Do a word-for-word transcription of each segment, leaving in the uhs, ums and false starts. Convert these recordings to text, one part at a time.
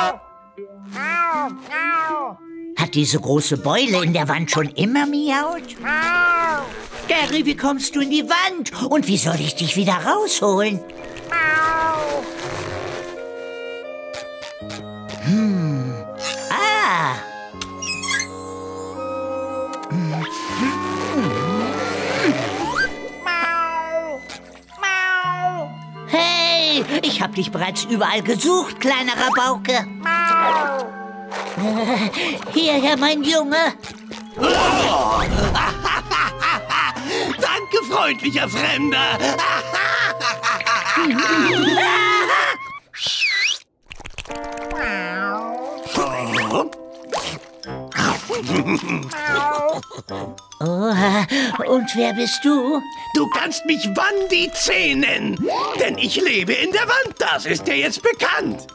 Hat diese große Beule in der Wand schon immer miaut? Gary, wie kommst du in die Wand? Und wie soll ich dich wieder rausholen? Hm. Ah. Hey, ich hab dich bereits überall gesucht, kleiner Rabauke. Hierher, mein Junge. Oh. Danke, freundlicher Fremder. Oh, und wer bist du? Du kannst mich Wandi-C nennen, denn ich lebe in der Wand, das ist dir jetzt bekannt.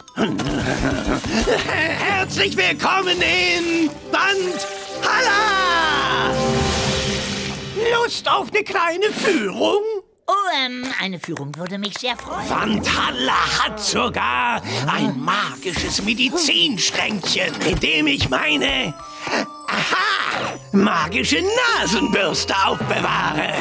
Herzlich willkommen in Wandhalla! Lust auf eine kleine Führung? Oh, ähm, eine Führung würde mich sehr freuen. Wandhalla hat sogar ein magisches Medizinschränkchen, in dem ich meine, aha, magische Nasenbürste aufbewahre.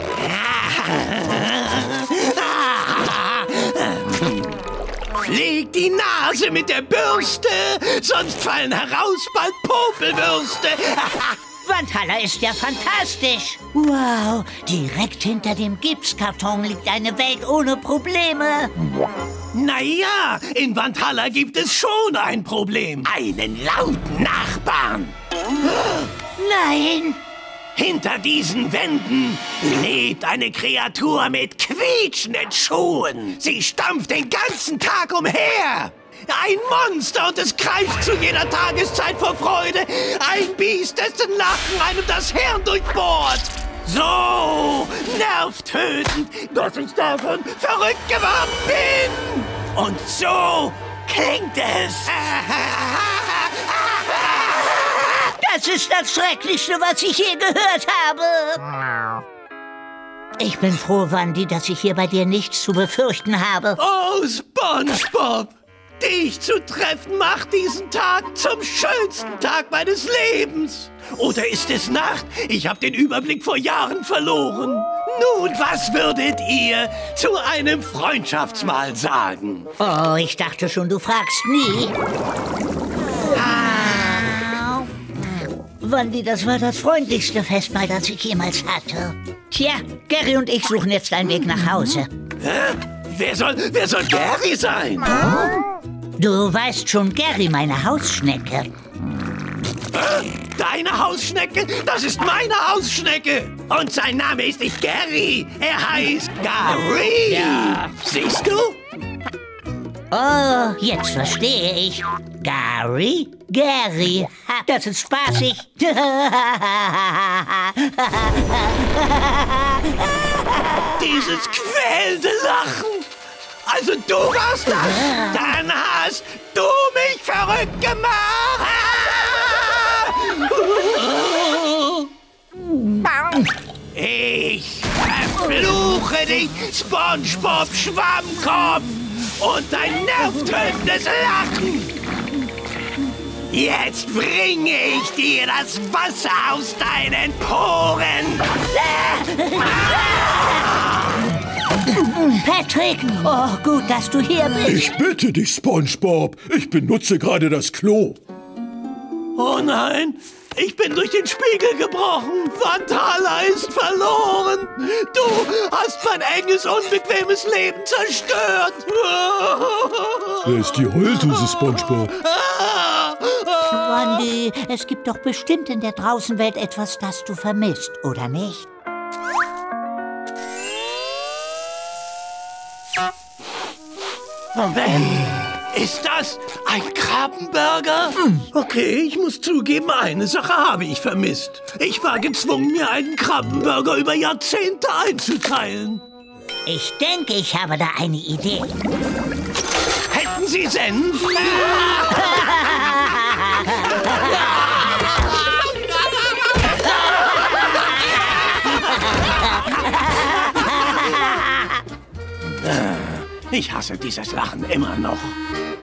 Pfleg die Nase mit der Bürste, sonst fallen heraus bald Popelwürste. Wandhalla ist ja fantastisch. Wow, direkt hinter dem Gipskarton liegt eine Welt ohne Probleme. Naja, in Wandhalla gibt es schon ein Problem. Einen lauten Nachbarn. Nein. Hinter diesen Wänden lebt eine Kreatur mit quietschenden Schuhen. Sie stampft den ganzen Tag umher. Ein Monster und es greift zu jeder Tageszeit vor Freude. Ein Biest, dessen Lachen einem das Hirn durchbohrt. So nervtötend, dass ich davon verrückt geworden bin. Und so klingt es. Das ist das Schrecklichste, was ich je gehört habe. Ich bin froh, Wandi, dass ich hier bei dir nichts zu befürchten habe. Oh, SpongeBob! Dich zu treffen macht diesen Tag zum schönsten Tag meines Lebens. Oder ist es Nacht? Ich habe den Überblick vor Jahren verloren. Nun, was würdet ihr zu einem Freundschaftsmahl sagen? Oh, ich dachte schon, du fragst nie. Ah. Wandi, das war das freundlichste Festmahl, das ich jemals hatte. Tja, Gary und ich suchen jetzt einen Weg nach Hause. Hä? Wer soll, wer soll Gary sein? Du weißt schon, Gary, meine Hausschnecke. Äh, deine Hausschnecke? Das ist meine Hausschnecke. Und sein Name ist nicht Gary. Er heißt Gary. Ja. Siehst du? Oh, jetzt verstehe ich. Gary? Gary. Ha, das ist spaßig. Dieses quälende Lachen. Also du warst das? Dann hast du mich verrückt gemacht. Ich verfluche dich, SpongeBob Schwammkopf, und dein nervtötendes Lachen. Jetzt bringe ich dir das Wasser aus deinen Poren. Patrick, oh, gut, dass du hier bist. Ich bitte dich, SpongeBob. Ich benutze gerade das Klo. Oh nein, ich bin durch den Spiegel gebrochen. Wandhalla ist verloren. Du hast mein enges, unbequemes Leben zerstört. Wer ist die Heulsuse, SpongeBob? Wandi, es gibt doch bestimmt in der Draußenwelt etwas, das du vermisst, oder nicht? Moment, ist das ein Krabbenburger? Okay, ich muss zugeben, eine Sache habe ich vermisst. Ich war gezwungen, mir einen Krabbenburger über Jahrzehnte einzuteilen. Ich denke, ich habe da eine Idee. Hätten Sie Senf? Ich hasse dieses Lachen immer noch.